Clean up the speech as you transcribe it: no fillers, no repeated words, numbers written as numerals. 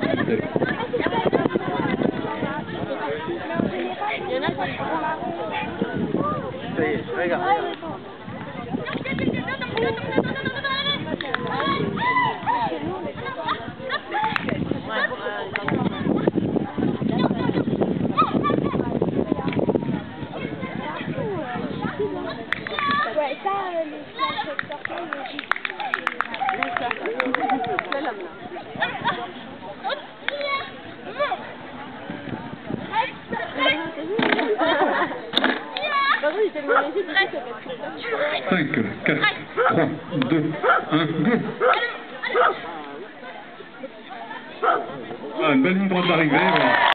Ça y est, regarde, regarde. Ouais, ça, les Cinq, 4, 3, 2, 1, go! Ah, une belle ligne droite d'arrivée.